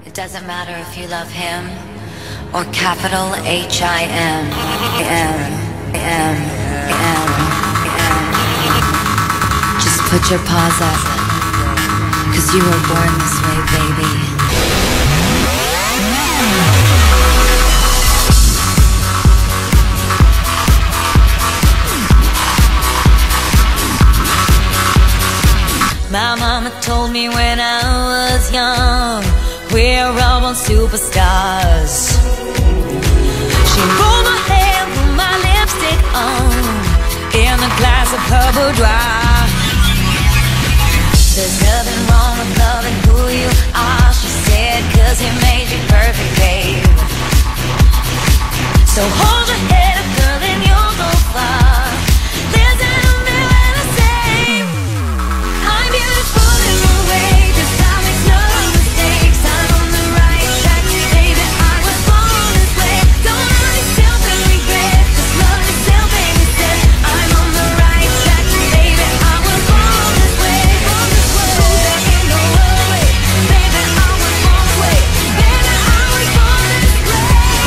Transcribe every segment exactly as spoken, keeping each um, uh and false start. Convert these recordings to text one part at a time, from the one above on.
It doesn't matter if you love him or capital H I M. M, M, M, M. Just put your paws up, 'cause you were born this way, baby. My mama told me when I was young, we're all born superstars. She rolled my hair, put my lipstick on, in a glass of her boudoir. There's nothing wrong with loving who you are, she said, 'cause he made you perfect, babe. So hold your head up, girl, and you'll go far. Listen to me when I say I'm beautiful in my way, 'cause I make no mistakes. I'm on the right track, baby, I was born this way. Don't hurt yourself and regret, just love yourself and you said I'm on the right track, baby, I was born this way. Born this way. There ain't no other way, baby, I was born this way. Baby, I was born this way.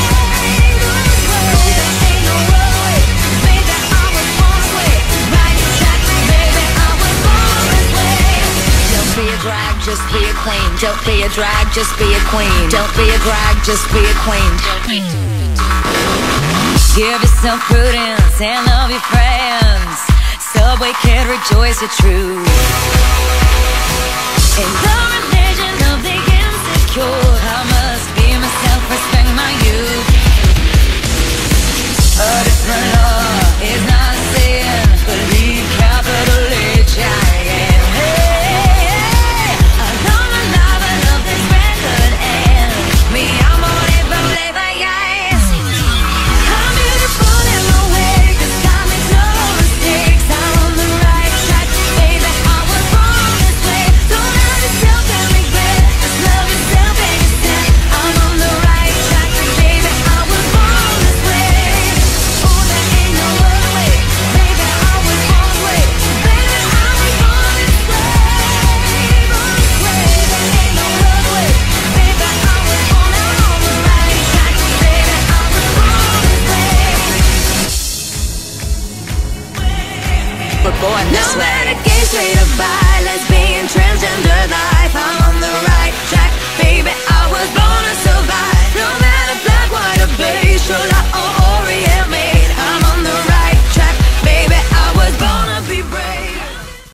There ain't no other way, baby, I was born this way. Right track, baby, I was born this way. Don't be a drag, just be a queen. Don't be a drag, just be a queen. Don't be a drag, just be a queen. Give yourself prudence and love your friends. Subway kid, rejoice your truth. And love